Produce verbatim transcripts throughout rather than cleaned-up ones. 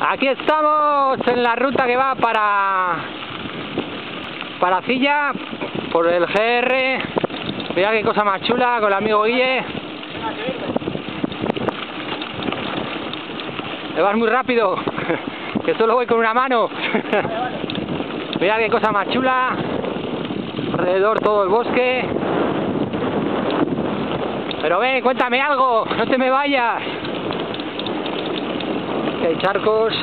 Aquí estamos en la ruta que va para para Cilla por el G R. Mira qué cosa más chula con el amigo Guille. Te vas muy rápido, que solo voy con una mano. Mira qué cosa más chula. Alrededor todo el bosque. Pero ven, cuéntame algo, no te me vayas. Aquí hay charcos.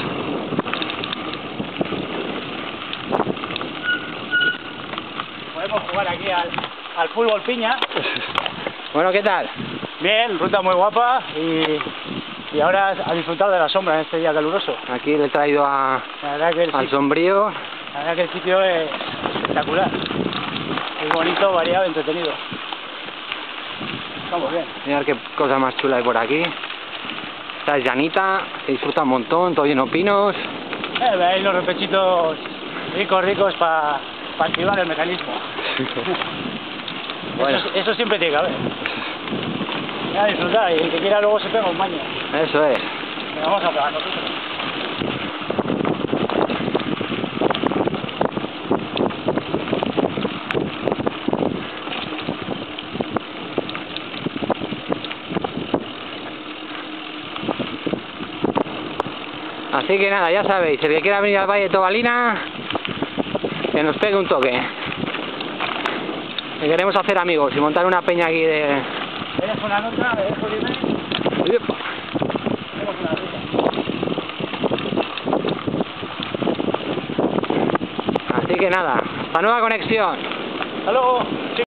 Podemos jugar aquí al, al fútbol piña. Bueno, ¿qué tal? Bien, ruta muy guapa y, y ahora a disfrutar de la sombra en este día caluroso. Aquí le he traído a, La verdad que el al sitio, sombrío. la verdad que el sitio es espectacular. Es bonito, variado, entretenido. Estamos bien. Mirad qué cosa más chula hay por aquí. Esta es llanita, se disfruta un montón, todo lleno de pinos. Eh, veis los repechitos ricos, ricos para pa activar el mecanismo. Bueno. Eso, eso siempre tiene que haber. A disfrutar y el que quiera luego se pega un baño. Eso es. Venga, vamos a pegar nosotros. Así que nada, ya sabéis, el que quiera venir al Valle de Tobalina, que nos pegue un toque. Que queremos hacer amigos y montar una peña aquí de... ¿Eres una nota? ¿Eres Oliver? Uyepa. Tenemos una ruta. Así que nada, hasta nueva conexión. Hasta luego.